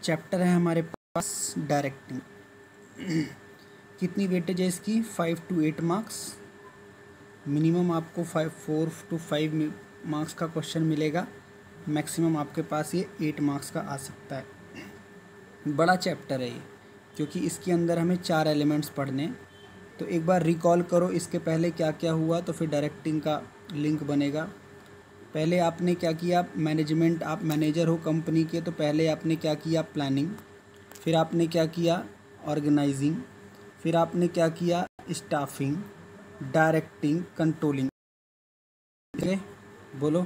Chapter है हमारे पास directing. कितनी वेटेज है इसकी? 5 to 8 मार्क्स। मिनिमम आपको 4 to 5 मार्क्स का क्वेश्चन मिलेगा, मैक्सिमम आपके पास ये 8 मार्क्स का आ सकता है। बड़ा चैप्टर है ये, क्योंकि इसके अंदर हमें 4 एलिमेंट्स पढ़ने। तो एक बार रिकॉल करो इसके पहले क्या क्या हुआ, तो फिर डायरेक्टिंग का लिंक बनेगा। पहले आपने क्या किया? मैनेजमेंट, आप मैनेजर हो कंपनी के, तो पहले आपने क्या किया? प्लानिंग। फिर आपने क्या किया? ऑर्गेनाइजिंग। फिर आपने क्या किया? Staffing, directing, controlling. बोलो।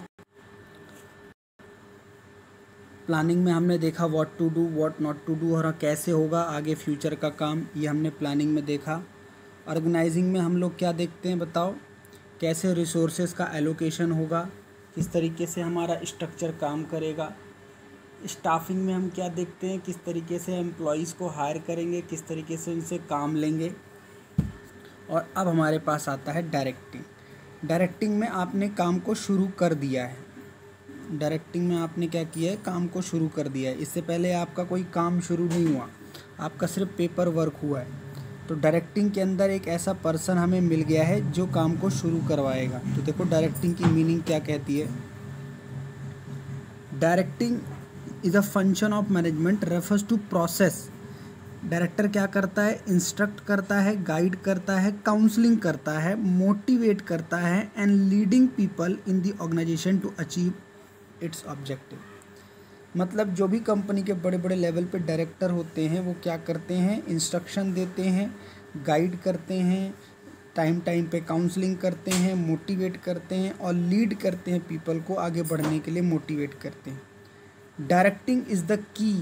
प्लानिंग में हमने देखा what to do, what not to do, और कैसे होगा आगे फ्यूचर का काम, ये हमने प्लानिंग में देखा। ऑर्गेनाइजिंग में हम लोग क्या देखते हैं बताओ? कैसे रिसोर्सेज का एलोकेशन होगा, किस तरीके से हमारा स्ट्रक्चर काम करेगा। स्टाफिंग में हम क्या देखते हैं? किस तरीके से एम्प्लॉयज़ को हायर करेंगे, किस तरीके से उनसे काम लेंगे। और अब हमारे पास आता है डायरेक्टिंग। डायरेक्टिंग में आपने काम को शुरू कर दिया है। डायरेक्टिंग में आपने क्या किया है? काम को शुरू कर दिया है। इससे पहले आपका कोई काम शुरू नहीं हुआ, आपका सिर्फ पेपर वर्क हुआ है। तो डायरेक्टिंग के अंदर एक ऐसा पर्सन हमें मिल गया है जो काम को शुरू करवाएगा। तो देखो डायरेक्टिंग की मीनिंग क्या कहती है। Directing is a function of management refers to process. Director क्या करता है? इंस्ट्रक्ट करता है, गाइड करता है, काउंसलिंग करता है, मोटिवेट करता है and leading people in the organization to achieve its objective. मतलब जो भी कंपनी के बड़े बड़े लेवल पे डायरेक्टर होते हैं वो क्या करते हैं? इंस्ट्रक्शन देते हैं, गाइड करते हैं, टाइम टाइम पे काउंसलिंग करते हैं, मोटिवेट करते हैं और लीड करते हैं, पीपल को आगे बढ़ने के लिए मोटिवेट करते हैं। Directing is the key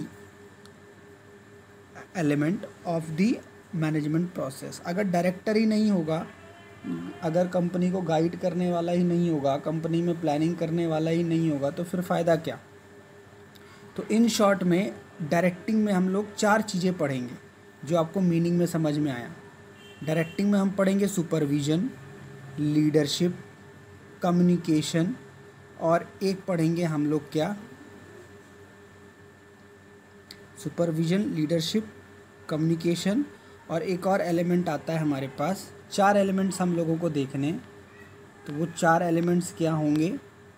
element of the management process. अगर डायरेक्टर ही नहीं होगा, अगर कंपनी को गाइड करने वाला ही नहीं होगा, कंपनी में प्लानिंग करने वाला ही नहीं होगा, तो फिर फ़ायदा क्या? तो इन शॉर्ट में डायरेक्टिंग में हम लोग 4 चीज़ें पढ़ेंगे जो आपको मीनिंग में समझ में आया। डायरेक्टिंग में हम पढ़ेंगे सुपरविज़न, लीडरशिप, कम्युनिकेशन, और एक पढ़ेंगे हम लोग क्या? सुपरविज़न, लीडरशिप, कम्युनिकेशन, और एक और एलिमेंट आता है हमारे पास। 4 एलिमेंट्स हम लोगों को देखने। तो वो 4 एलिमेंट्स क्या होंगे?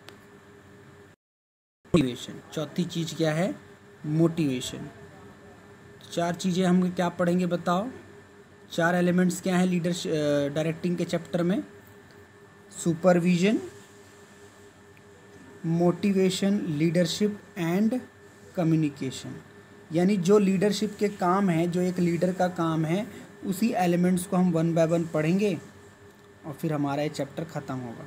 मोटिवेशन। चौथी चीज़ क्या है? मोटिवेशन। 4 चीज़ें हम क्या पढ़ेंगे बताओ? 4 एलिमेंट्स क्या हैं लीडरशिप डायरेक्टिंग के चैप्टर में? Supervision, motivation, leadership and communication. यानी जो लीडरशिप के काम हैं, जो एक लीडर का काम है, उसी एलिमेंट्स को हम 1 by 1 पढ़ेंगे और फिर हमारा ये चैप्टर ख़त्म होगा।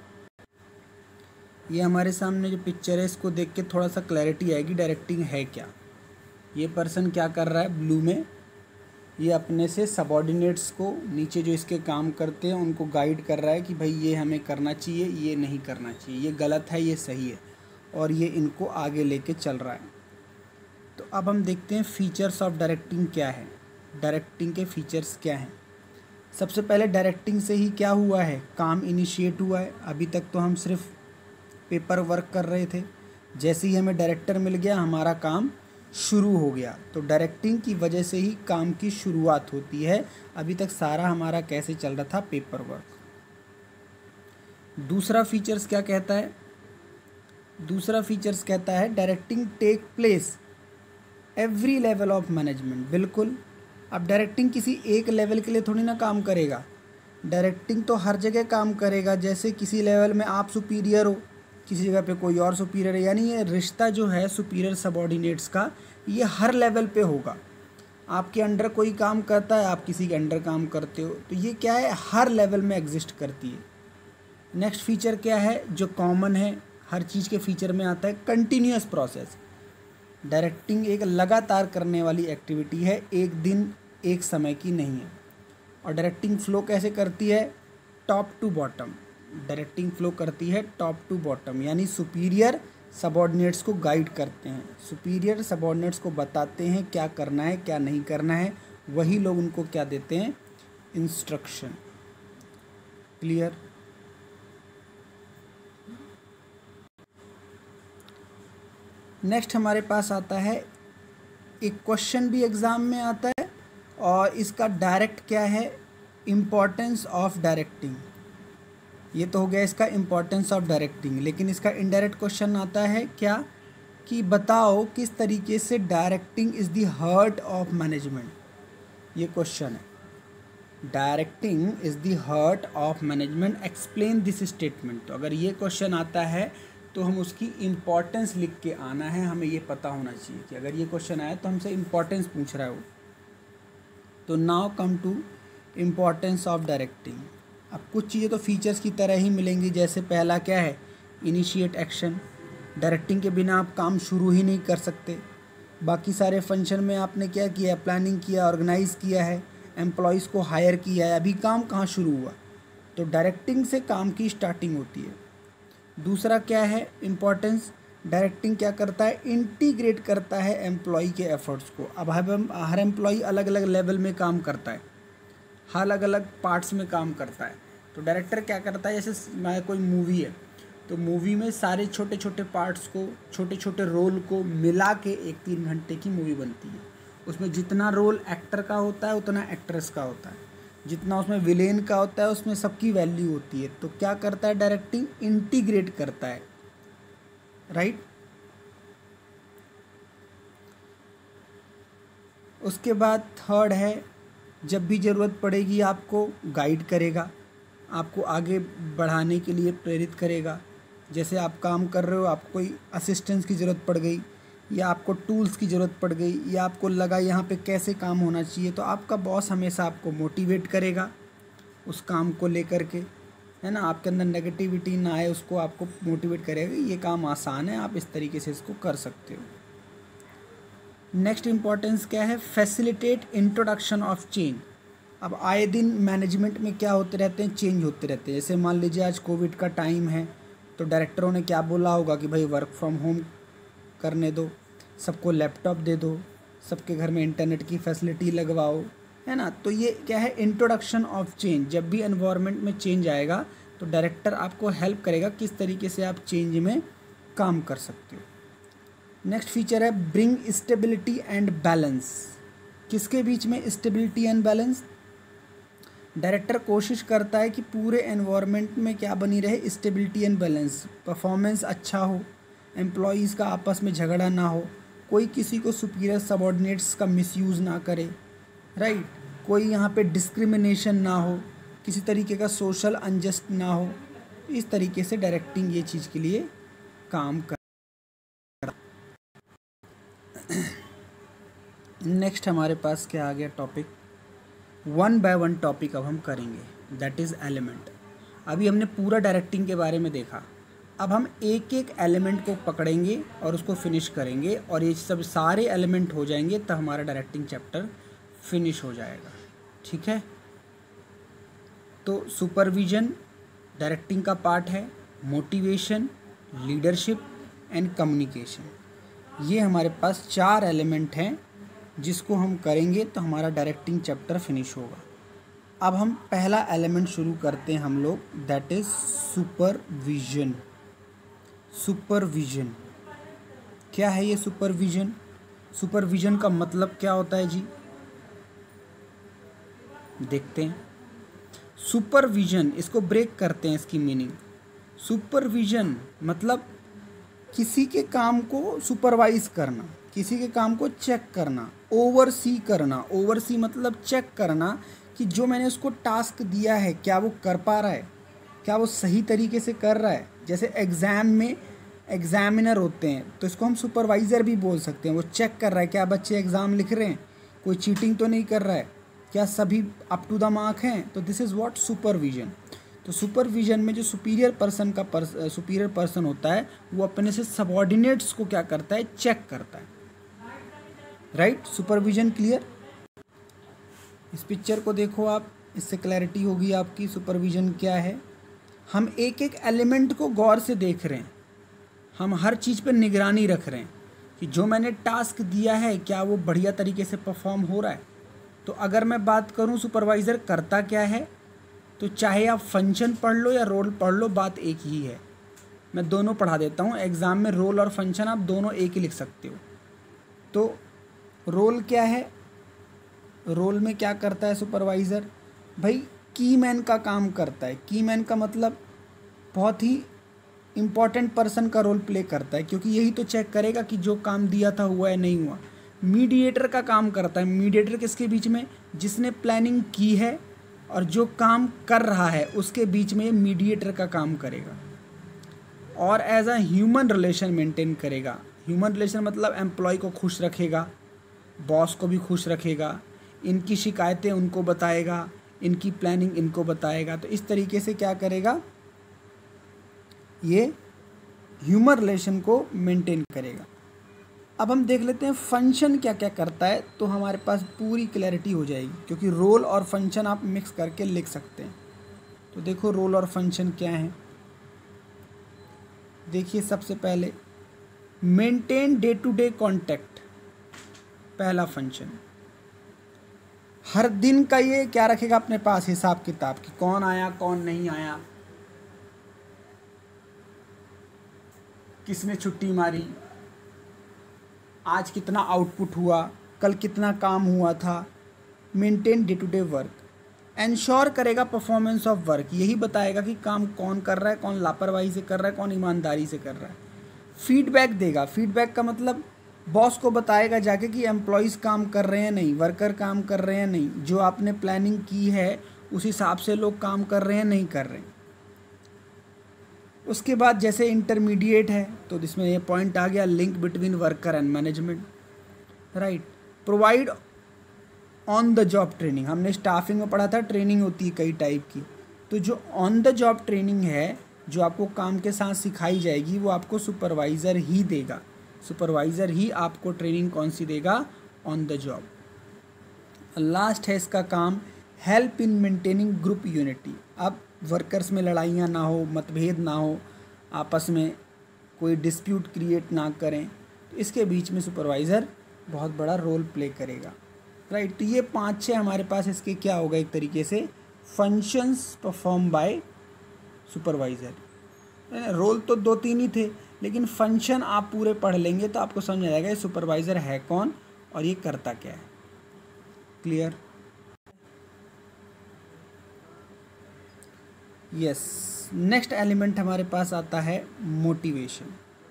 ये हमारे सामने जो पिक्चर है इसको देख के थोड़ा सा क्लैरिटी आएगी डायरेक्टिंग है क्या। ये पर्सन क्या कर रहा है ब्लू में? ये अपने से सबॉर्डिनेट्स को, नीचे जो इसके काम करते हैं उनको गाइड कर रहा है कि भाई ये हमें करना चाहिए, ये नहीं करना चाहिए, ये गलत है, ये सही है, और ये इनको आगे लेके चल रहा है। तो अब हम देखते हैं फीचर्स ऑफ डायरेक्टिंग क्या है। डायरेक्टिंग के फीचर्स क्या हैं? सबसे पहले डायरेक्टिंग से ही क्या हुआ है? काम इनिशिएट हुआ है। अभी तक तो हम सिर्फ पेपर वर्क कर रहे थे, जैसे ही हमें डायरेक्टर मिल गया हमारा काम शुरू हो गया। तो डायरेक्टिंग की वजह से ही काम की शुरुआत होती है। अभी तक सारा हमारा कैसे चल रहा था? Paper work. दूसरा फीचर्स क्या कहता है? दूसरा फीचर्स कहता है directing take place every level of management. बिल्कुल। अब डायरेक्टिंग किसी एक लेवल के लिए थोड़ी ना काम करेगा, डायरेक्टिंग तो हर जगह काम करेगा। जैसे किसी लेवल में आप सुपीरियर हो, किसी जगह पे कोई और सुपीरियर है, यानी ये रिश्ता जो है सुपीरियर सबॉर्डिनेट्स का, ये हर लेवल पे होगा। आपके अंडर कोई काम करता है, आप किसी के अंडर काम करते हो, तो ये क्या है? हर लेवल में एग्जिस्ट करती है। नेक्स्ट फीचर क्या है जो कॉमन है, हर चीज़ के फीचर में आता है? Continuous process. डायरेक्टिंग एक लगातार करने वाली एक्टिविटी है, एक दिन एक समय की नहीं है। और डायरेक्टिंग फ्लो कैसे करती है? Top to bottom. Directing flow करती है टॉप टू बॉटम, यानी सुपीरियर सबॉर्डिनेट्स को गाइड करते हैं, सुपीरियर सबॉर्डिनेट्स को बताते हैं क्या करना है क्या नहीं करना है, वही लोग उनको क्या देते हैं? इंस्ट्रक्शन। क्लियर? नेक्स्ट हमारे पास आता है एक क्वेश्चन भी एग्ज़ाम में आता है और इसका डायरेक्ट क्या है, इम्पोर्टेंस ऑफ डायरेक्टिंग। ये तो हो गया इसका इम्पोर्टेंस ऑफ डायरेक्टिंग। लेकिन इसका इनडायरेक्ट क्वेश्चन आता है क्या, कि बताओ किस तरीके से directing is the heart of management. ये क्वेश्चन है, directing is the heart of management, explain this statement. तो अगर ये क्वेश्चन आता है तो हम उसकी इम्पोर्टेंस लिख के आना है, हमें ये पता होना चाहिए कि अगर ये क्वेश्चन आया तो हमसे इम्पोर्टेंस पूछ रहा है वो। तो now come to importance of directing. अब कुछ चीज़ें तो फीचर्स की तरह ही मिलेंगी, जैसे पहला क्या है, इनिशिएट एक्शन। डायरेक्टिंग के बिना आप काम शुरू ही नहीं कर सकते। बाकी सारे फंक्शन में आपने क्या किया, प्लानिंग किया, ऑर्गेनाइज़ किया है, एम्प्लॉयज़ को हायर किया है, अभी काम कहाँ शुरू हुआ। तो डायरेक्टिंग से काम की स्टार्टिंग होती है। दूसरा क्या है इम्पोर्टेंस, डायरेक्टिंग क्या करता है, इंटीग्रेट करता है एम्प्लॉय के एफर्ट्स को। अब हर एम्प्लॉय अलग अलग लेवल में काम करता है, अलग अलग पार्ट्स में काम करता है। तो डायरेक्टर क्या करता है, जैसे कोई मूवी है तो मूवी में सारे छोटे छोटे पार्ट्स को, छोटे छोटे रोल को मिला के एक 3 घंटे की मूवी बनती है। उसमें जितना रोल एक्टर का होता है उतना एक्ट्रेस का होता है, जितना उसमें विलेन का होता है उसमें सबकी वैल्यू होती है। तो क्या करता है डायरेक्टिंग, इंटीग्रेट करता है, राइट। उसके बाद थर्ड है, जब भी ज़रूरत पड़ेगी आपको गाइड करेगा, आपको आगे बढ़ाने के लिए प्रेरित करेगा। जैसे आप काम कर रहे हो, आपको कोई असिस्टेंस की ज़रूरत पड़ गई, या आपको टूल्स की ज़रूरत पड़ गई, या आपको लगा यहाँ पे कैसे काम होना चाहिए, तो आपका बॉस हमेशा आपको मोटिवेट करेगा उस काम को लेकर के, है ना। आपके अंदर नेगेटिविटी ना आए, उसको आपको मोटिवेट करेगा, ये काम आसान है, आप इस तरीके से इसको कर सकते हो। नेक्स्ट इम्पॉर्टेंस क्या है, फैसिलिटेट इंट्रोडक्शन ऑफ चेंज। अब आए दिन मैनेजमेंट में क्या होते रहते हैं, चेंज होते रहते हैं। जैसे मान लीजिए आज कोविड का टाइम है, तो डायरेक्टरों ने क्या बोला होगा कि भाई वर्क फ्रॉम होम करने दो, सबको लैपटॉप दे दो, सबके घर में इंटरनेट की फैसिलिटी लगवाओ, है ना। तो ये क्या है, इंट्रोडक्शन ऑफ चेंज। जब भी एनवायरनमेंट में चेंज आएगा तो डायरेक्टर आपको हेल्प करेगा किस तरीके से आप चेंज में काम कर सकते हो। नेक्स्ट फीचर है ब्रिंग स्टेबिलिटी एंड बैलेंस। किसके बीच में स्टेबिलिटी एंड बैलेंस, डायरेक्टर कोशिश करता है कि पूरे एनवायरनमेंट में क्या बनी रहे, स्टेबिलिटी एंड बैलेंस, परफॉर्मेंस अच्छा हो, एम्प्लॉयज़ का आपस में झगड़ा ना हो, कोई किसी को सुपीरियर सबॉर्डिनेट्स का मिसयूज़ ना करे, राइट, कोई यहाँ पे डिस्क्रिमिनेशन ना हो, किसी तरीके का सोशल अनजस्ट ना हो। इस तरीके से डायरेक्टिंग ये चीज़ के लिए काम कर। नेक्स्ट हमारे पास क्या आ गया टॉपिक, 1 बाय 1 टॉपिक अब हम करेंगे, दैट इज़ एलिमेंट। अभी हमने पूरा डायरेक्टिंग के बारे में देखा, अब हम एक एक एलिमेंट को पकड़ेंगे और उसको फिनिश करेंगे, और ये सब सारे एलिमेंट हो जाएंगे तब हमारा डायरेक्टिंग चैप्टर फिनिश हो जाएगा, ठीक है। तो सुपरविजन डायरेक्टिंग का पार्ट है, मोटिवेशन, लीडरशिप एंड कम्युनिकेशन। ये हमारे पास 4 एलिमेंट हैं जिसको हम करेंगे तो हमारा डायरेक्टिंग चैप्टर फिनिश होगा। अब हम पहला एलिमेंट शुरू करते हैं हम लोग, दैट इज़ सुपरविजन। सुपरविजन क्या है, ये सुपरविजन, सुपरविजन का मतलब क्या होता है जी, देखते हैं। सुपरविजन, इसको ब्रेक करते हैं, इसकी मीनिंग। सुपरविजन मतलब किसी के काम को सुपरवाइज करना, किसी के काम को चेक करना, ओवरसी करना। ओवरसी मतलब चेक करना कि जो मैंने उसको टास्क दिया है क्या वो कर पा रहा है, क्या वो सही तरीके से कर रहा है। जैसे एग्ज़ाम में एग्जामिनर होते हैं तो इसको हम सुपरवाइज़र भी बोल सकते हैं। वो चेक कर रहा है क्या बच्चे एग्ज़ाम लिख रहे हैं, कोई चीटिंग तो नहीं कर रहा है, क्या सभी अप टू द मार्क हैं। तो दिस इज़ व्हाट सुपरविजन। तो सुपरविजन में जो सुपीरियर पर्सन होता है वो अपने से सबऑर्डिनेट्स को क्या करता है, चेक करता है, राइट। Supervision clear. इस पिक्चर को देखो आप, इससे क्लैरिटी होगी आपकी सुपरविजन क्या है। हम एक एक एलिमेंट को गौर से देख रहे हैं, हम हर चीज़ पर निगरानी रख रहे हैं कि जो मैंने टास्क दिया है क्या वो बढ़िया तरीके से परफॉर्म हो रहा है। तो अगर मैं बात करूं सुपरवाइज़र करता क्या है, तो चाहे आप फंक्शन पढ़ लो या रोल पढ़ लो, बात एक ही है। मैं दोनों पढ़ा देता हूं, एग्ज़ाम में रोल और फंक्शन आप दोनों एक ही लिख सकते हो। तो रोल क्या है, रोल में क्या करता है सुपरवाइज़र भाई, की मैन का काम करता है। की मैन का मतलब बहुत ही इम्पॉर्टेंट पर्सन का रोल प्ले करता है, क्योंकि यही तो चेक करेगा कि जो काम दिया था हुआ है नहीं हुआ। मीडिएटर का काम करता है। मीडिएटर किसके बीच में, जिसने प्लानिंग की है और जो काम कर रहा है उसके बीच में मीडिएटर का काम करेगा। और as a human relation maintain करेगा। ह्यूमन रिलेशन मतलब एम्प्लॉय को खुश रखेगा, बॉस को भी खुश रखेगा, इनकी शिकायतें उनको बताएगा, इनकी प्लानिंग इनको बताएगा। तो इस तरीके से क्या करेगा, ये ह्यूमन रिलेशन को मेंटेन करेगा। अब हम देख लेते हैं फंक्शन क्या क्या करता है, तो हमारे पास पूरी क्लैरिटी हो जाएगी, क्योंकि रोल और फंक्शन आप मिक्स करके लिख सकते हैं। तो देखो रोल और फंक्शन क्या है। देखिए सबसे पहले maintain day to day contact, पहला फंक्शन। हर दिन का ये क्या रखेगा अपने पास, हिसाब किताब कि कौन आया कौन नहीं आया, किसने छुट्टी मारी, आज कितना आउटपुट हुआ, कल कितना काम हुआ था। Maintain day to day work, ensure करेगा परफॉर्मेंस ऑफ वर्क, यही बताएगा कि काम कौन कर रहा है, कौन लापरवाही से कर रहा है, कौन ईमानदारी से कर रहा है। फीडबैक देगा, फीडबैक का मतलब बॉस को बताएगा जाके कि एम्प्लॉयज़ काम कर रहे हैं नहीं, वर्कर काम कर रहे हैं नहीं, जो आपने प्लानिंग की है उस हिसाब से लोग काम कर रहे हैं नहीं कर रहे हैं। उसके बाद जैसे इंटरमीडिएट है तो इसमें ये पॉइंट आ गया, link between worker and management, right. Provide on the job training, हमने स्टाफिंग में पढ़ा था ट्रेनिंग होती है कई टाइप की, तो जो ऑन द जॉब ट्रेनिंग है, जो आपको काम के साथ सिखाई जाएगी, वो आपको सुपरवाइज़र ही देगा। सुपरवाइज़र ही आपको ट्रेनिंग कौन सी देगा, ऑन द जॉब। लास्ट है इसका काम, help in maintaining group unity. अब वर्कर्स में लड़ाइयाँ ना हो, मतभेद ना हो, आपस में कोई डिस्प्यूट क्रिएट ना करें, तो इसके बीच में सुपरवाइज़र बहुत बड़ा रोल प्ले करेगा, राइट। तो ये 5-6 हमारे पास इसके क्या होगा, एक तरीके से functions perform by supervisor. Role तो 2-3 ही थे, लेकिन फंक्शन आप पूरे पढ़ लेंगे तो आपको समझ आ जाएगा ये सुपरवाइज़र है कौन और ये करता क्या है। क्लियर? यस। नेक्स्ट एलिमेंट हमारे पास आता है मोटिवेशन।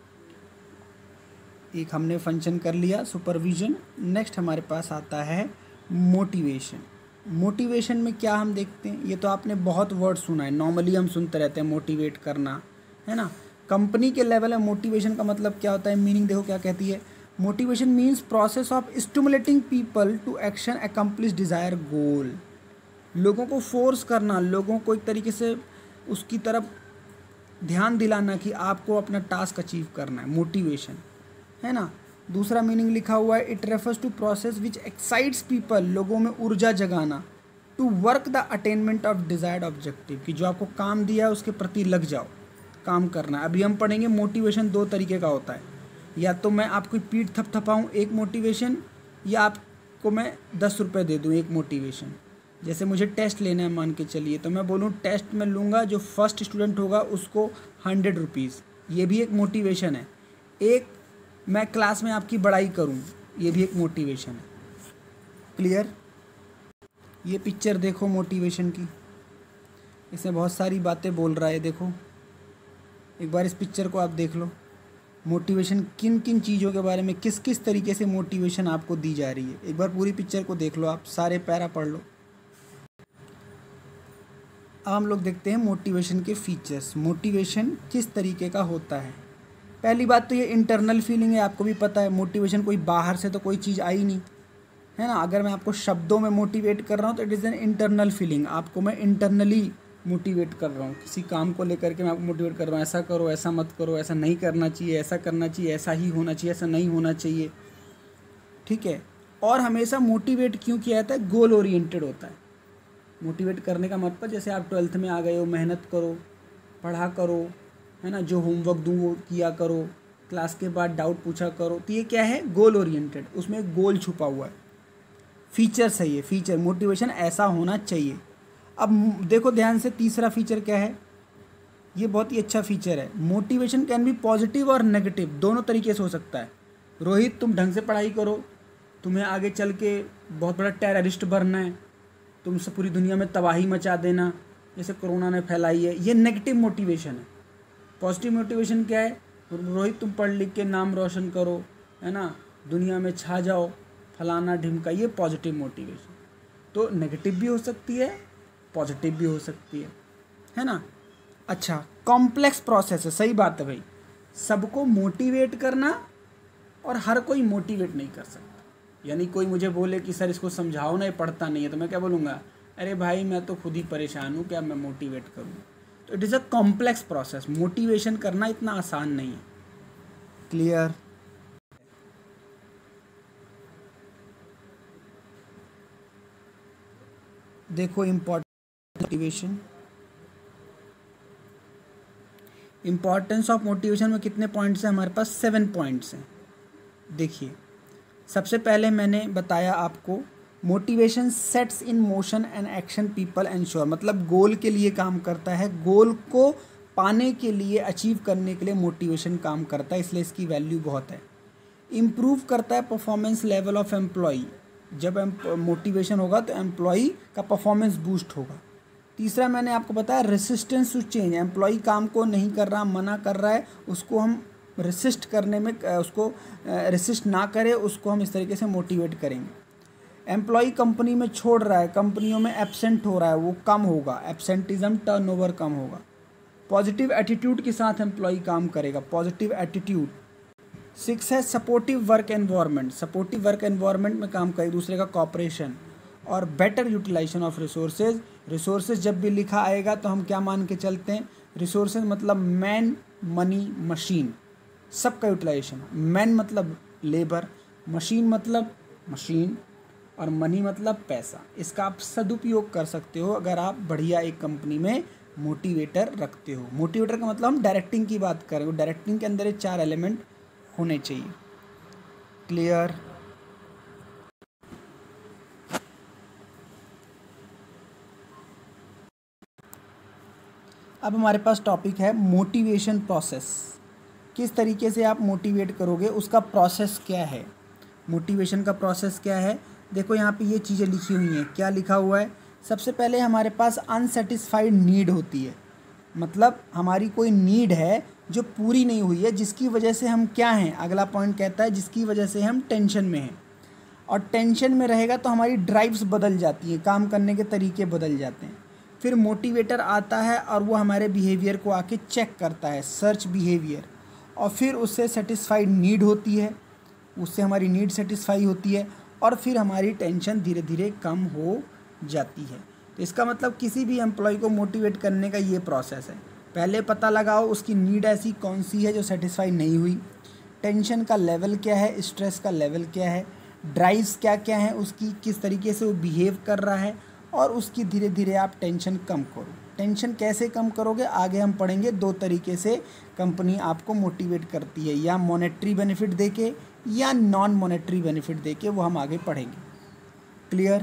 एक हमने फंक्शन कर लिया सुपरविजन, नेक्स्ट हमारे पास आता है मोटिवेशन। मोटिवेशन में क्या हम देखते हैं, ये तो आपने बहुत वर्ड सुना है, नॉर्मली हम सुनते रहते हैं मोटिवेट करना, है ना। कंपनी के लेवल में मोटिवेशन का मतलब क्या होता है, मीनिंग देखो क्या कहती है। Motivation means process of stimulating people to action accomplish desire goal. लोगों को फोर्स करना, लोगों को एक तरीके से उसकी तरफ ध्यान दिलाना कि आपको अपना टास्क अचीव करना है, मोटिवेशन, है ना। दूसरा मीनिंग लिखा हुआ है, it refers to process which excites people, लोगों में ऊर्जा जगाना, to work the attainment of desired objective, कि जो आपको काम दिया है उसके प्रति लग जाओ, काम करना है। अभी हम पढ़ेंगे मोटिवेशन 2 तरीके का होता है, या तो मैं आपको पीठ थपथपाऊँ एक मोटिवेशन, या आपको मैं 10 रुपये दे दूँ एक मोटिवेशन। जैसे मुझे टेस्ट लेना है मान के चलिए, तो मैं बोलूँ टेस्ट में लूँगा, जो फर्स्ट स्टूडेंट होगा उसको 100 रुपीज़, ये भी एक मोटिवेशन है। एक मैं क्लास में आपकी बड़ाई करूं, ये भी एक मोटिवेशन है। क्लियर? ये पिक्चर देखो मोटिवेशन की, इसमें बहुत सारी बातें बोल रहा है। देखो एक बार इस पिक्चर को आप देख लो, मोटिवेशन किन किन चीज़ों के बारे में, किस किस तरीके से मोटिवेशन आपको दी जा रही है। एक बार पूरी पिक्चर को देख लो, आप सारे पैरा पढ़ लो। अब हम लोग देखते हैं मोटिवेशन के फीचर्स, मोटिवेशन किस तरीके का होता है। पहली बात तो ये इंटरनल फीलिंग है, आपको भी पता है मोटिवेशन कोई बाहर से तो कोई चीज़ आई नहीं, है ना। अगर मैं आपको शब्दों में मोटिवेट कर रहा हूँ तो it is an internal feeling, आपको मैं इंटरनली मोटिवेट कर रहा हूँ, किसी काम को लेकर के मैं आपको मोटिवेट कर रहा हूँ, ऐसा करो, ऐसा मत करो, ऐसा नहीं करना चाहिए, ऐसा करना चाहिए, ऐसा ही होना चाहिए, ऐसा नहीं होना चाहिए, ठीक है। और हमेशा मोटिवेट क्यों किया जाता है, गोल ओरिएंटेड होता है। मोटिवेट करने का मतलब जैसे आप 12th में आ गए हो, मेहनत करो, पढ़ा करो, है ना, जो होमवर्क दूँ वो किया करो, क्लास के बाद डाउट पूछा करो, तो ये क्या है, गोल ओरिएंटेड, उसमें एक गोल छुपा हुआ है, फीचर्स है ये, फीचर मोटिवेशन ऐसा होना चाहिए। अब देखो ध्यान से, तीसरा फीचर क्या है, ये बहुत ही अच्छा फीचर है। मोटिवेशन कैन बी पॉजिटिव और नेगेटिव, दोनों तरीके से हो सकता है। रोहित तुम ढंग से पढ़ाई करो, तुम्हें आगे चल के बहुत बड़ा टेररिस्ट बनना है, तुमसे पूरी दुनिया में तबाही मचा देना जैसे कोरोना ने फैलाई है, ये नेगेटिव मोटिवेशन है। पॉजिटिव मोटिवेशन क्या है? रोहित तुम पढ़ लिख के नाम रोशन करो, है ना, दुनिया में छा जाओ, फलाना ढिमका, ये पॉजिटिव मोटिवेशन। तो नेगेटिव भी हो सकती है, पॉजिटिव भी हो सकती है ना। अच्छा, कॉम्प्लेक्स प्रोसेस है, सही बात है भाई। सबको मोटिवेट करना और हर कोई मोटिवेट नहीं कर सकता। यानी कोई मुझे बोले कि सर इसको समझाओ ना, ये पढ़ता नहीं है, तो मैं क्या बोलूँगा, अरे भाई मैं तो खुद ही परेशान हूँ, क्या मैं मोटिवेट करूँ। तो it is a complex process, motivation करना इतना आसान नहीं है। क्लियर? देखो importance motivation, importance of motivation में कितने पॉइंट्स हैं हमारे पास? 7 पॉइंट्स हैं। देखिए, सबसे पहले मैंने बताया आपको motivation sets in motion and action people ensure, मतलब गोल के लिए काम करता है, गोल को पाने के लिए, अचीव करने के लिए मोटिवेशन काम करता है, इसलिए इसकी वैल्यू बहुत है। इम्प्रूव करता है परफॉर्मेंस लेवल ऑफ एम्प्लॉई, जब मोटिवेशन होगा तो एम्प्लॉई का परफॉर्मेंस बूस्ट होगा। तीसरा मैंने आपको बताया रेसिस्टेंस टू चेंज, एम्प्लॉई काम को नहीं कर रहा, मना कर रहा है, उसको हम रेसिस्ट करने में, उसको रेसिस्ट ना करे, उसको हम इस तरीके से मोटिवेट करेंगे। एम्प्लॉई कंपनी में छोड़ रहा है, कंपनियों में एब्सेंट हो रहा है, वो कम होगा, एब्सेंटिज्म, टर्नओवर कम होगा। पॉजिटिव एटीट्यूड के साथ एम्प्लॉई काम करेगा, पॉजिटिव एटीट्यूड। 6 है supportive work environment, supportive work environment में काम करे, दूसरे का कॉपरेशन और better utilization of resources. Resources जब भी लिखा आएगा तो हम क्या मान के चलते हैं? रिसोर्सेज मतलब मैन, मनी, मशीन, सबका यूटिलाइजेशन। मैन मतलब लेबर, मशीन मतलब मशीन, और मनी मतलब पैसा। इसका आप सदुपयोग कर सकते हो अगर आप बढ़िया एक कंपनी में मोटिवेटर रखते हो। मोटिवेटर का मतलब हम डायरेक्टिंग की बात कर रहे हो, डायरेक्टिंग के अंदर ये 4 एलिमेंट होने चाहिए। क्लियर? अब हमारे पास टॉपिक है मोटिवेशन प्रोसेस। किस तरीके से आप मोटिवेट करोगे, उसका प्रोसेस क्या है, मोटिवेशन का प्रोसेस क्या है। देखो यहाँ पे ये चीज़ें लिखी हुई हैं। क्या लिखा हुआ है? सबसे पहले हमारे पास अनसेटिस्फाइड नीड होती है, मतलब हमारी कोई नीड है जो पूरी नहीं हुई है, जिसकी वजह से हम क्या हैं, अगला पॉइंट कहता है जिसकी वजह से हम टेंशन में हैं। और टेंशन में रहेगा तो हमारी ड्राइव्स बदल जाती हैं, काम करने के तरीके बदल जाते हैं। फिर मोटिवेटर आता है और वो हमारे बिहेवियर को आके चेक करता है, सर्च बिहेवियर, और फिर उससे सेटिस्फाइड नीड होती है, उससे हमारी नीड सेटिस्फाई होती है, और फिर हमारी टेंशन धीरे धीरे कम हो जाती है। तो इसका मतलब किसी भी एम्प्लॉय को मोटिवेट करने का ये प्रोसेस है। पहले पता लगाओ उसकी नीड ऐसी कौन सी है जो सेटिस्फाई नहीं हुई, टेंशन का लेवल क्या है, स्ट्रेस का लेवल क्या है, ड्राइव्स क्या क्या हैं उसकी, किस तरीके से वो बिहेव कर रहा है, और उसकी धीरे धीरे आप टेंशन कम करो। टेंशन कैसे कम करोगे आगे हम पढ़ेंगे। 2 तरीके से कंपनी आपको मोटिवेट करती है, या मॉनेटरी बेनिफिट देके या नॉन मॉनेटरी बेनिफिट देके, वो हम आगे पढ़ेंगे। Clear?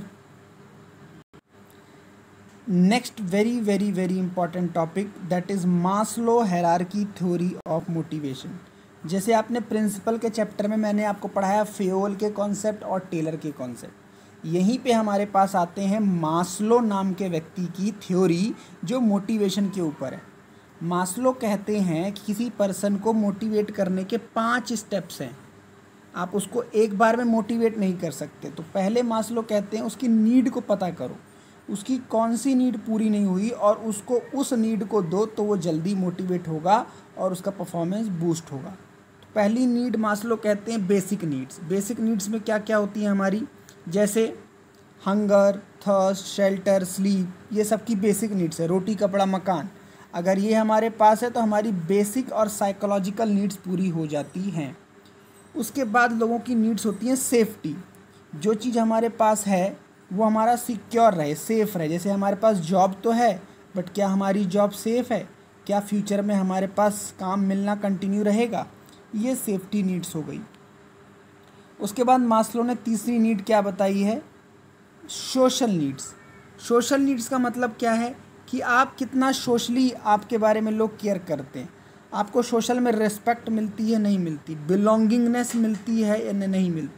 Next very very very important topic, that is Maslow hierarchy theory of motivation. जैसे आपने प्रिंसिपल के चैप्टर में मैंने आपको पढ़ाया फेयोल के कॉन्सेप्ट और टेलर के कॉन्सेप्ट, यहीं पे हमारे पास आते हैं मास्लो नाम के व्यक्ति की थ्योरी जो मोटिवेशन के ऊपर है। मास्लो कहते हैं कि किसी पर्सन को मोटिवेट करने के 5 स्टेप्स हैं, आप उसको एक बार में मोटिवेट नहीं कर सकते। तो पहले मास्लो कहते हैं उसकी नीड को पता करो, उसकी कौन सी नीड पूरी नहीं हुई और उसको उस नीड को दो, तो वो जल्दी मोटिवेट होगा और उसका परफॉर्मेंस बूस्ट होगा। तो पहली नीड मास्लो कहते हैं बेसिक नीड्स। बेसिक नीड्स में क्या क्या होती हैं हमारी, जैसे हंगर, थर्स्ट, शेल्टर, स्लीप, ये सब की बेसिक नीड्स है। रोटी, कपड़ा, मकान, अगर ये हमारे पास है तो हमारी बेसिक और साइकोलॉजिकल नीड्स पूरी हो जाती हैं। उसके बाद लोगों की नीड्स होती हैं सेफ्टी, जो चीज़ हमारे पास है वो हमारा सिक्योर रहे, सेफ़ रहे। जैसे हमारे पास जॉब तो है, बट क्या हमारी जॉब सेफ़ है, क्या फ्यूचर में हमारे पास काम मिलना कंटिन्यू रहेगा, ये सेफ्टी नीड्स हो गई। उसके बाद मास्लो ने तीसरी नीड क्या बताई है, सोशल नीड्स। सोशल नीड्स का मतलब क्या है कि आप कितना सोशली आपके बारे में लोग केयर करते हैं, आपको सोशल में रिस्पेक्ट मिलती है नहीं मिलती, बिलोंगिंगनेस मिलती है या नहीं मिलती,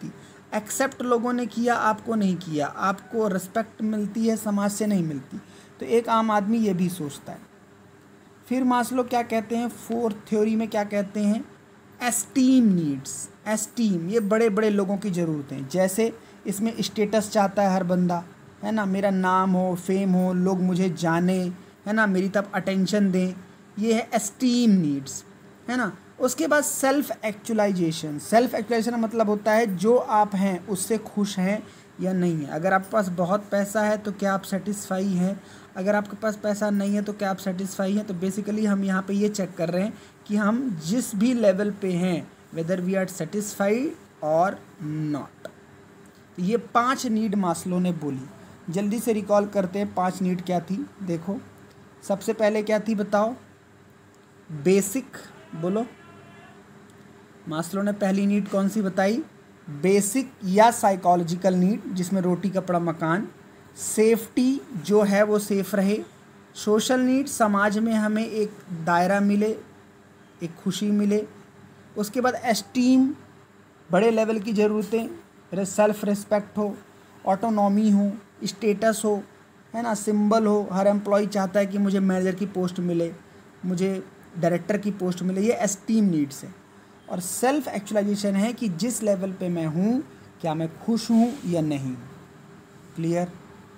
एक्सेप्ट लोगों ने किया, आपको नहीं किया, आपको रिस्पेक्ट मिलती है, समाज से नहीं मिलती। तो एक आम आदमी ये भी सोचता है। फिर मास्लो क्या कहते हैं, फोर्थ थ्योरी में क्या कहते हैं, एस्टीम नीड्स। एस्टीम ये बड़े बड़े लोगों की ज़रूरतें, जैसे इसमें स्टेटस चाहता है हर बंदा, है ना, मेरा नाम हो, फेम हो, लोग मुझे जाने, है ना, मेरी तरफ अटेंशन दें, ये है एस्टीम नीड्स, है ना। उसके बाद सेल्फ एक्चुअलाइजेशन। सेल्फ एक्चुअलाइजेशन मतलब होता है जो आप हैं उससे खुश हैं या नहीं है। अगर आपके पास बहुत पैसा है तो क्या आप सेटिस्फाई हैं, अगर आपके पास पैसा नहीं है तो क्या आप सेटिस्फाई हैं। तो बेसिकली हम यहाँ पे ये चेक कर रहे हैं कि हम जिस भी लेवल पे हैं, वेदर वी आर सेटिस्फाइड और नॉट। ये 5 नीड मास्लो ने बोली। जल्दी से रिकॉल करते हैं 5 नीड क्या थी। देखो सबसे पहले क्या थी बताओ, बेसिक। बोलो मास्लो ने पहली नीड कौन सी बताई, बेसिक या साइकोलॉजिकल नीड, जिसमें रोटी कपड़ा मकान। सेफ्टी जो है वो सेफ रहे। सोशल नीड, समाज में हमें एक दायरा मिले, एक खुशी मिले। उसके बाद एस्टीम, बड़े लेवल की ज़रूरतें, सेल्फ रिस्पेक्ट हो, ऑटोनॉमी हो, स्टेटस हो, है ना, सिंबल हो। हर एम्प्लॉय चाहता है कि मुझे मैनेजर की पोस्ट मिले, मुझे डायरेक्टर की पोस्ट मिले, ये एस्टीम नीड्स है। और सेल्फ एक्चुअलाइजेशन है कि जिस लेवल पे मैं हूँ क्या मैं खुश हूँ या नहीं। क्लियर।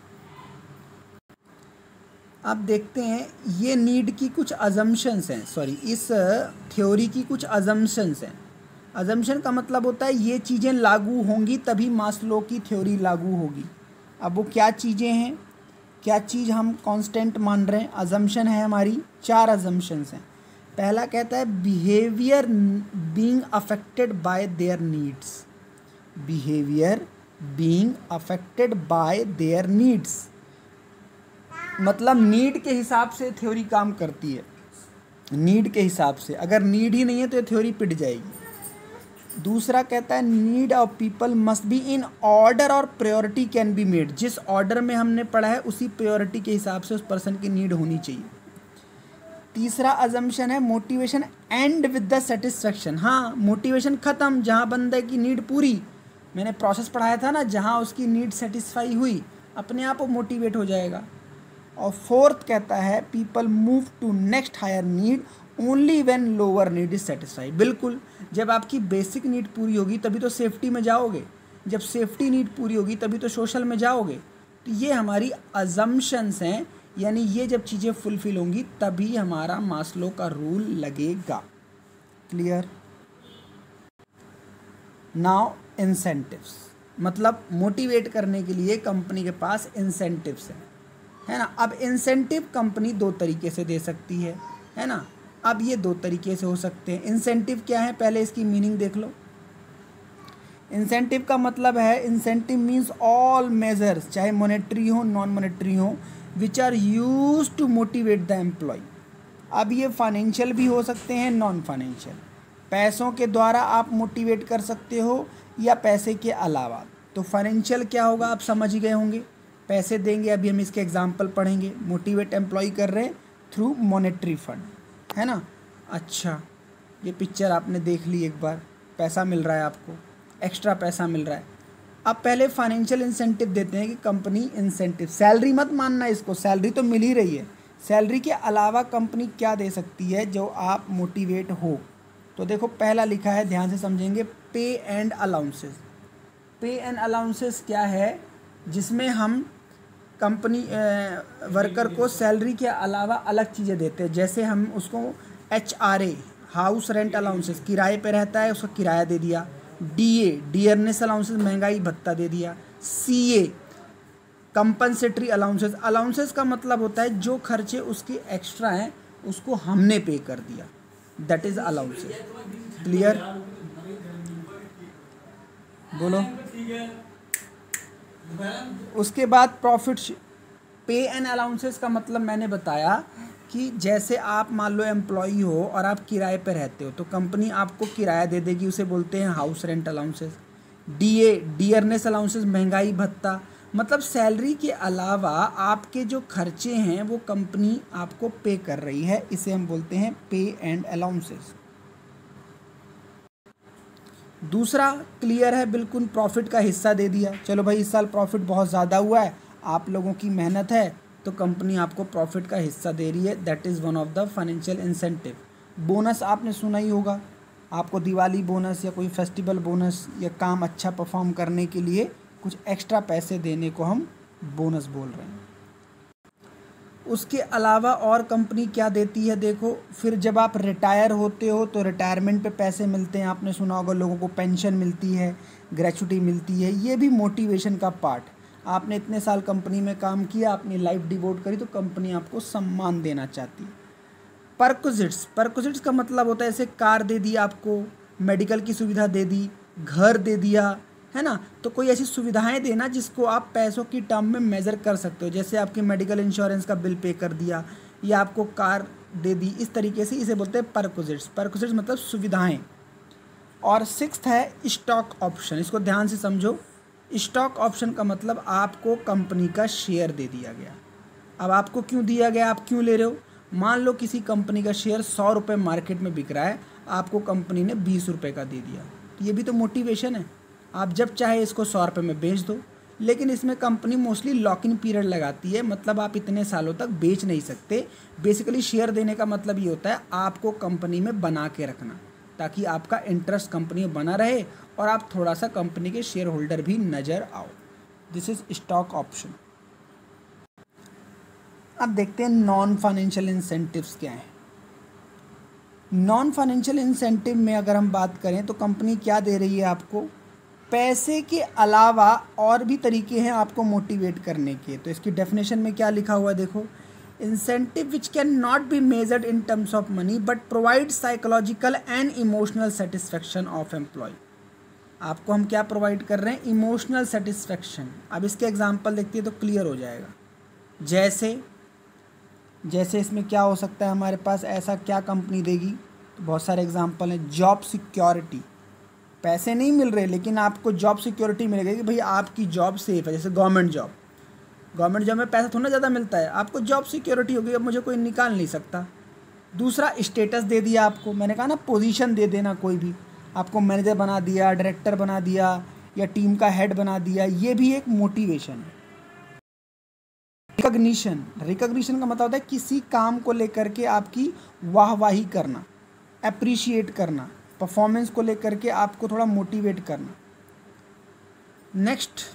अब देखते हैं ये नीड की कुछ अजम्पशंस हैं, सॉरी इस थ्योरी की कुछ अजम्पशंस हैं। अजम्पशन का मतलब होता है ये चीज़ें लागू होंगी तभी मास्लो की थ्योरी लागू होगी। अब वो क्या चीज़ें हैं, क्या चीज़ हम कांस्टेंट मान रहे हैं। अजम्पशन है हमारी 4 अजम्पशंस हैं। पहला कहता है behaviour being affected by their needs. Behaviour being affected by their needs मतलब नीड के हिसाब से थ्योरी काम करती है। नीड के हिसाब से, अगर नीड ही नहीं है तो ये थ्योरी पिट जाएगी। दूसरा कहता है need of people must be in order और प्रायोरिटी कैन बी मेड। जिस ऑर्डर में हमने पढ़ा है उसी प्रायोरिटी के हिसाब से उस पर्सन की नीड होनी चाहिए। तीसरा अजम्पशन है motivation end with the satisfaction. हाँ, मोटिवेशन ख़त्म जहाँ बंदे की नीड पूरी, मैंने प्रोसेस पढ़ाया था ना, जहाँ उसकी नीड सेटिस्फाई हुई अपने आप वो मोटिवेट हो जाएगा। और फोर्थ कहता है people move to next higher need only when lower need is satisfy. बिल्कुल, जब आपकी बेसिक नीड पूरी होगी तभी तो सेफ्टी में जाओगे, जब सेफ्टी नीड पूरी होगी तभी तो सोशल में जाओगे। तो ये हमारी अजम्पशंस हैं, यानी ये जब चीज़ें फुलफिल होंगी तभी हमारा मास्लो का रूल लगेगा। क्लियर। नाउ इंसेंटिव्स, मतलब मोटिवेट करने के लिए कंपनी के पास इंसेंटिव्स हैं, है ना। अब इंसेंटिव कंपनी 2 तरीके से दे सकती है ना। अब ये 2 तरीके से हो सकते हैं। इंसेंटिव क्या है, पहले इसकी मीनिंग देख लो। इंसेंटिव का मतलब है, इंसेंटिव मीन्स ऑल मेजर्स, चाहे मॉनेटरी हो नॉन मॉनेटरी हो, which are use to motivate the employ. अब ये फाइनेंशियल भी हो सकते हैं, नॉन फाइनेंशियल। पैसों के द्वारा आप मोटिवेट कर सकते हो या पैसे के अलावा। तो फाइनेंशियल क्या होगा आप समझ ही गए होंगे, पैसे देंगे, अभी हम इसके एग्जाम्पल पढ़ेंगे। मोटिवेट एम्प्लॉय कर रहे हैं थ्रू मॉनेटरी फंड, है ना। अच्छा, ये पिक्चर आपने देख ली एक बार, पैसा मिल रहा है आपको, एक्स्ट्रा पैसा मिल रहा है। अब पहले फाइनेंशियल इंसेंटिव देते हैं कि कंपनी इंसेंटिव, सैलरी मत मानना इसको, सैलरी तो मिल ही रही है। सैलरी के अलावा कंपनी क्या दे सकती है जो आप मोटिवेट हो। तो देखो पहला लिखा है, ध्यान से समझेंगे, pay and allowances. Pay and allowances क्या है, जिसमें हम कंपनी वर्कर को सैलरी के अलावा अलग चीज़ें देते हैं। जैसे हम उसको HRA, हाउस रेंट अलाउंसेस, किराए पे रहता है उसका किराया दे दिया। DA, डियरनेस अलाउंसेस, महंगाई भत्ता दे दिया। CA, compensatory allowances. अलाउंसेस का मतलब होता है जो खर्चे उसके एक्स्ट्रा हैं उसको हमने पे कर दिया, दैट इज अलाउंसेस। क्लियर। बोलो। उसके बाद प्रॉफिट। पे एंड अलाउंसेस का मतलब मैंने बताया कि जैसे आप मान लो एम्प्लॉई हो और आप किराए पे रहते हो तो कंपनी आपको किराया दे देगी, उसे बोलते हैं house rent allowances. DA, dearness allowances, महंगाई भत्ता, मतलब सैलरी के अलावा आपके जो खर्चे हैं वो कंपनी आपको पे कर रही है, इसे हम बोलते हैं पे एंड अलाउंसेस। दूसरा क्लियर है बिल्कुल, प्रॉफिट का हिस्सा दे दिया। चलो भाई इस साल प्रॉफिट बहुत ज़्यादा हुआ है, आप लोगों की मेहनत है तो कंपनी आपको प्रॉफिट का हिस्सा दे रही है, that is one of the financial incentive. Bonus आपने सुना ही होगा, आपको दिवाली बोनस या कोई फेस्टिवल बोनस या काम अच्छा परफॉर्म करने के लिए कुछ एक्स्ट्रा पैसे देने को हम बोनस बोल रहे हैं। उसके अलावा और कंपनी क्या देती है देखो, फिर जब आप रिटायर होते हो तो रिटायरमेंट पे पैसे मिलते हैं, आपने सुना होगा लोगों को पेंशन मिलती है, ग्रेचुटी मिलती है, ये भी मोटिवेशन का पार्ट। आपने इतने साल कंपनी में काम किया, अपनी लाइफ डिवोट करी, तो कंपनी आपको सम्मान देना चाहती है। परक्विजिट्स का मतलब होता है ऐसे कार दे दी आपको, मेडिकल की सुविधा दे दी, घर दे दिया, है ना, तो कोई ऐसी सुविधाएं देना जिसको आप पैसों की टर्म में मेज़र कर सकते हो, जैसे आपकी मेडिकल इंश्योरेंस का बिल पे कर दिया या आपको कार दे दी, इस तरीके से इसे बोलते हैं परक्विजिट्स मतलब सुविधाएं। और सिक्स्थ है स्टॉक ऑप्शन, इसको ध्यान से समझो। स्टॉक ऑप्शन का मतलब आपको कंपनी का शेयर दे दिया गया। अब आपको क्यों दिया गया, आप क्यों ले रहे हो? मान लो किसी कंपनी का शेयर 100 रुपये मार्केट में बिक रहा है, आपको कंपनी ने 20 रुपये का दे दिया, तो ये भी तो मोटिवेशन है। आप जब चाहे इसको 100 रुपये में बेच दो, लेकिन इसमें company mostly lock in period लगाती है, मतलब आप इतने सालों तक बेच नहीं सकते। बेसिकली शेयर देने का मतलब ये होता है आपको कंपनी में बना के रखना, ताकि आपका इंटरेस्ट कंपनी में बना रहे और आप थोड़ा सा कंपनी के शेयर होल्डर भी नज़र आओ। This is stock option. अब देखते हैं नॉन फाइनेंशियल इंसेंटिव्स क्या हैं। नॉन फाइनेंशियल इंसेंटिव में अगर हम बात करें तो कंपनी क्या दे रही है आपको, पैसे के अलावा और भी तरीके हैं आपको मोटिवेट करने के। तो इसकी डेफिनेशन में क्या लिखा हुआ है देखो, incentive which can not be measured in terms of money but provide psychological and emotional satisfaction of employ. आपको हम क्या प्रोवाइड कर रहे हैं, इमोशनल सेटिस्फेक्शन। अब इसके एग्जांपल देखते हैं तो क्लियर हो जाएगा। जैसे इसमें क्या हो सकता है हमारे पास, ऐसा क्या कंपनी देगी, तो बहुत सारे एग्जांपल हैं। जॉब सिक्योरिटी, पैसे नहीं मिल रहे लेकिन आपको जॉब सिक्योरिटी मिलेगी कि भाई आपकी जॉब सेफ है। जैसे गवर्नमेंट जॉब में पैसा थोड़ा ज़्यादा मिलता है, आपको जॉब सिक्योरिटी होगी, अब मुझे कोई निकाल नहीं सकता। दूसरा स्टेटस दे दिया आपको, मैंने कहा ना पोजीशन दे देना, कोई भी आपको मैनेजर बना दिया, डायरेक्टर बना दिया या टीम का हेड बना दिया, ये भी एक मोटिवेशन है। रिकॉग्निशन का मतलब होता है किसी काम को लेकर के आपकी वाहवाही करना, अप्रिशिएट करना, परफॉर्मेंस को लेकर के आपको थोड़ा मोटिवेट करना। नेक्स्ट,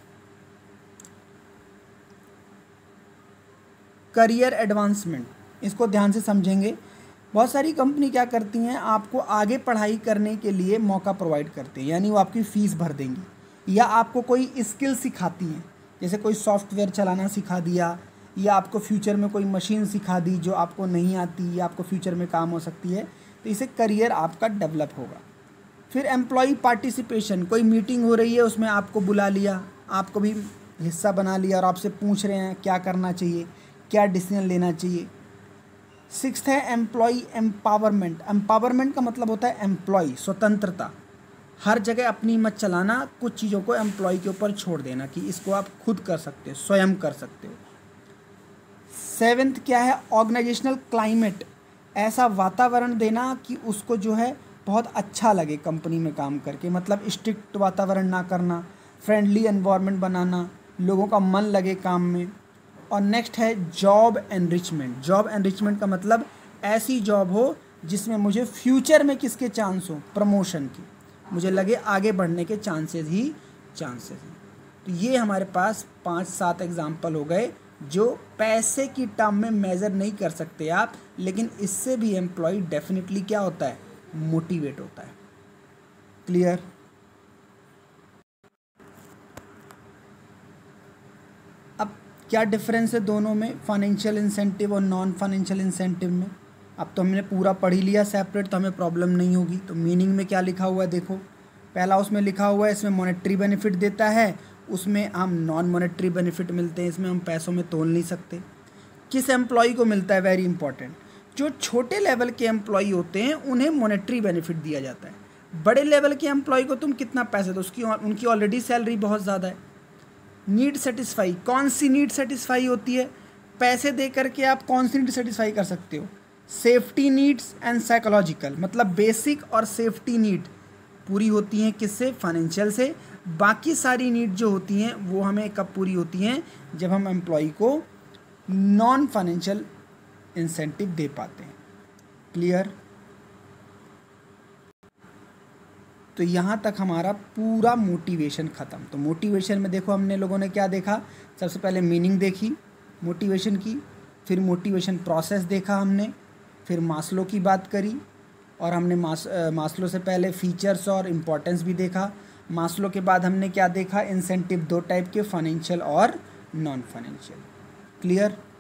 करियर एडवांसमेंट, इसको ध्यान से समझेंगे। बहुत सारी कंपनी क्या करती हैं, आपको आगे पढ़ाई करने के लिए मौका प्रोवाइड करते हैं, यानी वो आपकी फ़ीस भर देंगी या आपको कोई स्किल सिखाती हैं, जैसे कोई सॉफ्टवेयर चलाना सिखा दिया या आपको फ्यूचर में कोई मशीन सिखा दी जो आपको नहीं आती या आपको फ्यूचर में काम हो सकती है, तो इससे करियर आपका डेवलप होगा। फिर एम्प्लॉय पार्टिसिपेशन, कोई मीटिंग हो रही है उसमें आपको बुला लिया, आपको भी हिस्सा बना लिया और आपसे पूछ रहे हैं क्या करना चाहिए, क्या डिसीजन लेना चाहिए। सिक्स्थ है एम्प्लॉय एम्पावरमेंट का मतलब होता है एम्प्लॉय स्वतंत्रता, हर जगह अपनी मत चलाना, कुछ चीज़ों को एम्प्लॉय के ऊपर छोड़ देना कि इसको आप खुद कर सकते हो, स्वयं कर सकते हो। सेवेंथ क्या है, ऑर्गेनाइजेशनल क्लाइमेट, ऐसा वातावरण देना कि उसको जो है बहुत अच्छा लगे कंपनी में काम करके, मतलब स्ट्रिक्ट वातावरण ना करना, फ्रेंडली एनवायरनमेंट बनाना, लोगों का मन लगे काम में। और नेक्स्ट है जॉब एनरिचमेंट का मतलब ऐसी जॉब हो जिसमें मुझे फ्यूचर में किसके चांस हो, प्रमोशन की, मुझे लगे आगे बढ़ने के चांसेस हैं। तो ये हमारे पास 5-7 एग्जाम्पल हो गए जो पैसे की टर्म में मेज़र नहीं कर सकते आप, लेकिन इससे भी एम्प्लॉय डेफिनेटली क्या होता है, मोटिवेट होता है। क्लियर? अब क्या डिफरेंस है दोनों में, फाइनेंशियल इंसेंटिव और नॉन फाइनेंशियल इंसेंटिव में? अब तो हमने पूरा पढ़ ही लिया सेपरेट, तो हमें प्रॉब्लम नहीं होगी। तो मीनिंग में क्या लिखा हुआ है देखो, पहला उसमें लिखा हुआ है इसमें मॉनेटरी बेनिफिट देता है, उसमें हम नॉन मॉनेटरी बेनिफिट मिलते हैं, इसमें हम पैसों में तोल नहीं सकते। किस एम्प्लॉय को मिलता है, वेरी इंपॉर्टेंट, जो छोटे लेवल के एम्प्लॉय होते हैं उन्हें मॉनेटरी बेनिफिट दिया जाता है। बड़े लेवल के एम्प्लॉय को तुम कितना पैसे दो, उनकी ऑलरेडी सैलरी बहुत ज़्यादा है। नीड सेटिस्फाई, कौन सी नीड सेटिस्फाई होती है, पैसे दे करके आप कौन सी नीड सेटिस्फाई कर सकते हो, सेफ्टी नीड्स एंड साइकोलॉजिकल, मतलब बेसिक और सेफ्टी नीड, पूरी होती हैं किससे, फाइनेंशियल से। बाकी सारी नीड जो होती हैं वो हमें कब पूरी होती हैं, जब हम एम्प्लॉय को नॉन फाइनेंशियल इंसेंटिव दे पाते हैं। क्लियर। तो यहाँ तक हमारा पूरा मोटिवेशन ख़त्म। तो मोटिवेशन में देखो हमने लोगों ने क्या देखा, सबसे पहले मीनिंग देखी मोटिवेशन की, फिर मोटिवेशन प्रोसेस देखा हमने, फिर मास्लो की बात करी, और हमने मास्लो से पहले फीचर्स और इम्पोर्टेंस भी देखा। मास्लो के बाद हमने क्या देखा, इंसेंटिव दो टाइप के, फाइनेंशियल और नॉन फाइनेंशियल। क्लियर।